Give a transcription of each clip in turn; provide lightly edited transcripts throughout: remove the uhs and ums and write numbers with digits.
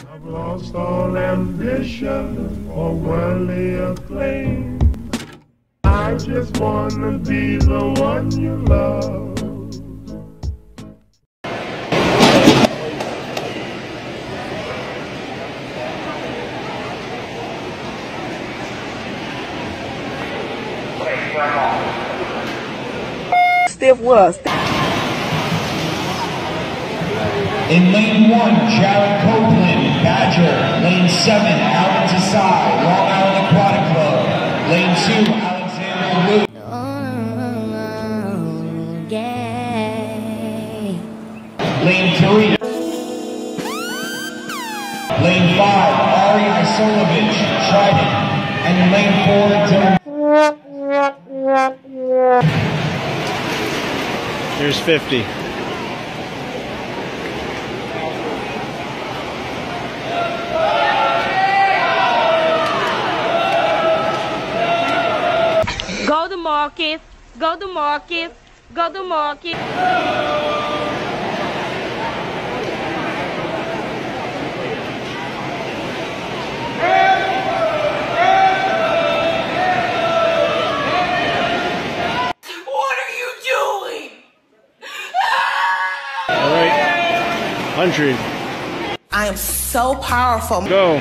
I've lost all ambition or worldly acclaim. I just wanna be the one you love. Stiff was. In lane 1, Jared Copeland, Badger. Lane 7, Alan Desai, Long Island Aquatic Club. Lane 2, Alexander Luke. Lane 3. Lane 5, Ari Isolovich, Trident. And in lane 4, Here's 50. Go to market, go to market, go to market. What are you doing? All right, 100. I am so powerful. Go.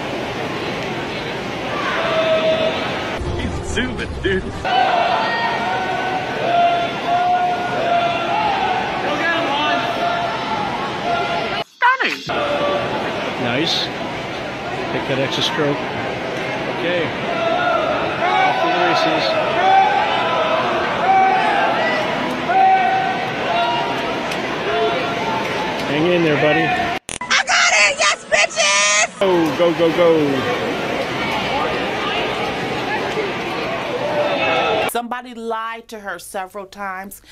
He's zooming, dude. Stunning. Nice. Take that extra stroke. Okay. Off to the races. Hang in there, buddy. I got it! Yes, bitches! Go, go, go, go. Somebody lied to her several times.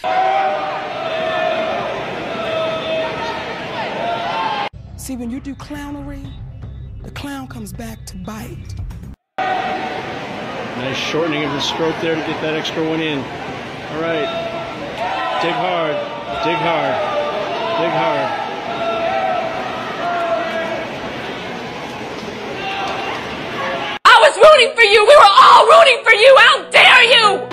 See, when you do clownery, the clown comes back to bite. Nice shortening of the stroke there to get that extra one in. All right. Dig hard. Dig hard. Dig hard. I was rooting for you. We were all rooting for you. How dare you?